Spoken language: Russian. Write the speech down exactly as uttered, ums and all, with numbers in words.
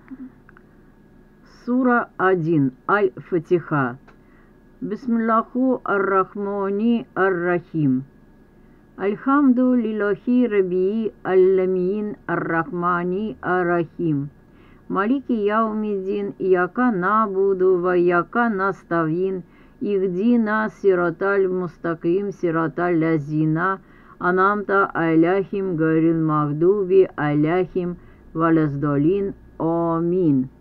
Сура один. Аль-Фатиха. Бисмиллаху ар-Рахмани ар-Рахим. Альхамду лилахи рабии аль-ламиин ар-Рахмани ар-Рахим. Малики яумиддин, яка набуду ва яка наставин, ихдина сироталь мустаким сироталь лазина, анамта аляхим гарил магдуби аляхим валаздолин. Амин.